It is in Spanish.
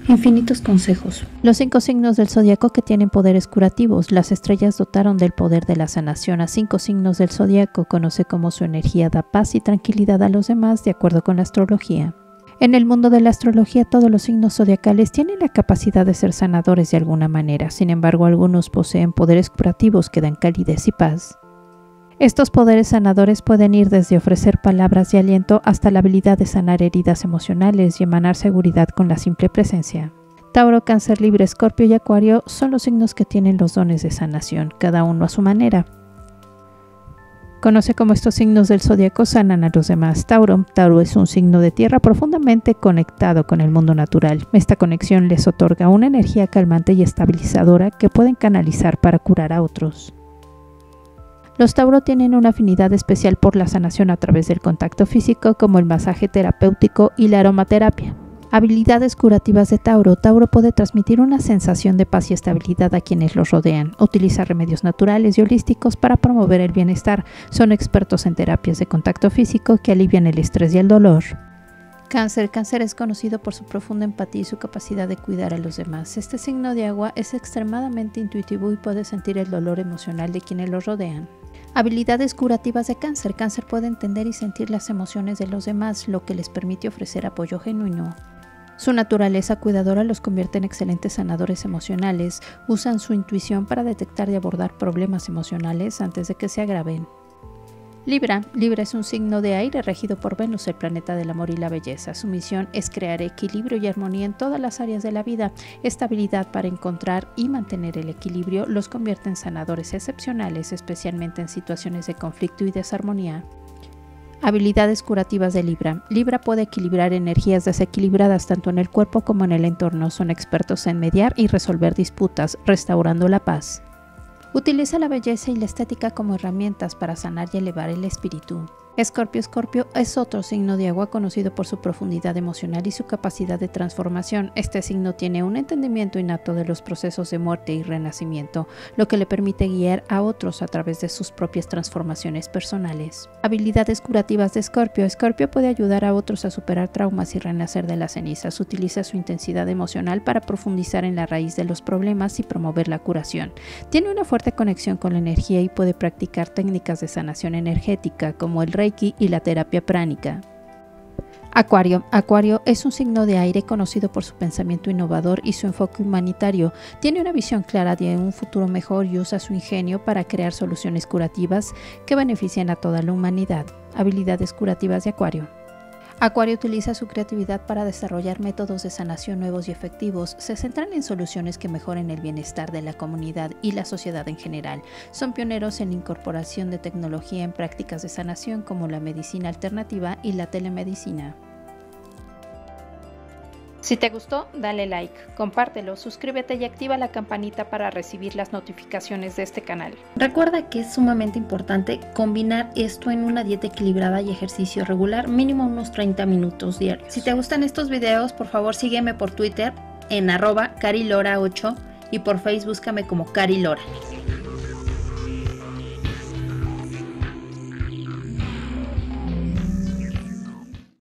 Infinitos consejos. Los 5 signos del zodiaco que tienen poderes curativos. Las estrellas dotaron del poder de la sanación a 5 signos del zodiaco. Conoce cómo su energía da paz y tranquilidad a los demás de acuerdo con la astrología. En el mundo de la astrología, todos los signos zodiacales tienen la capacidad de ser sanadores de alguna manera. Sin embargo, algunos poseen poderes curativos que dan calidez y paz. Estos poderes sanadores pueden ir desde ofrecer palabras de aliento hasta la habilidad de sanar heridas emocionales y emanar seguridad con la simple presencia. Tauro, Cáncer, Libra, Escorpio y Acuario son los signos que tienen los dones de sanación, cada uno a su manera. Conoce cómo estos signos del zodiaco sanan a los demás. Tauro es un signo de tierra profundamente conectado con el mundo natural. Esta conexión les otorga una energía calmante y estabilizadora que pueden canalizar para curar a otros. Los Tauro tienen una afinidad especial por la sanación a través del contacto físico, como el masaje terapéutico y la aromaterapia. Habilidades curativas de Tauro. Tauro puede transmitir una sensación de paz y estabilidad a quienes los rodean. Utiliza remedios naturales y holísticos para promover el bienestar. Son expertos en terapias de contacto físico que alivian el estrés y el dolor. Cáncer es conocido por su profunda empatía y su capacidad de cuidar a los demás. Este signo de agua es extremadamente intuitivo y puede sentir el dolor emocional de quienes los rodean. Habilidades curativas de Cáncer. Cáncer puede entender y sentir las emociones de los demás, lo que les permite ofrecer apoyo genuino. Su naturaleza cuidadora los convierte en excelentes sanadores emocionales. Usan su intuición para detectar y abordar problemas emocionales antes de que se agraven. Libra es un signo de aire regido por Venus, el planeta del amor y la belleza. Su misión es crear equilibrio y armonía en todas las áreas de la vida. Esta habilidad para encontrar y mantener el equilibrio los convierte en sanadores excepcionales, especialmente en situaciones de conflicto y desarmonía. Habilidades curativas de Libra. Libra puede equilibrar energías desequilibradas tanto en el cuerpo como en el entorno. Son expertos en mediar y resolver disputas, restaurando la paz. Utiliza la belleza y la estética como herramientas para sanar y elevar el espíritu. Escorpio es otro signo de agua conocido por su profundidad emocional y su capacidad de transformación. Este signo tiene un entendimiento innato de los procesos de muerte y renacimiento, lo que le permite guiar a otros a través de sus propias transformaciones personales. Habilidades curativas de Escorpio. Escorpio puede ayudar a otros a superar traumas y renacer de las cenizas. Utiliza su intensidad emocional para profundizar en la raíz de los problemas y promover la curación. Tiene una fuerte conexión con la energía y puede practicar técnicas de sanación energética como el Reiki y la terapia pránica. Acuario es un signo de aire conocido por su pensamiento innovador y su enfoque humanitario. Tiene una visión clara de un futuro mejor y usa su ingenio para crear soluciones curativas que benefician a toda la humanidad. Habilidades curativas de Acuario. Acuario utiliza su creatividad para desarrollar métodos de sanación nuevos y efectivos. Se centran en soluciones que mejoren el bienestar de la comunidad y la sociedad en general. Son pioneros en la incorporación de tecnología en prácticas de sanación como la medicina alternativa y la telemedicina. Si te gustó, dale like, compártelo, suscríbete y activa la campanita para recibir las notificaciones de este canal. Recuerda que es sumamente importante combinar esto en una dieta equilibrada y ejercicio regular, mínimo unos 30 minutos diarios. Si te gustan estos videos, por favor sígueme por Twitter en @carilora8 y por Facebook búscame como Cari Lora.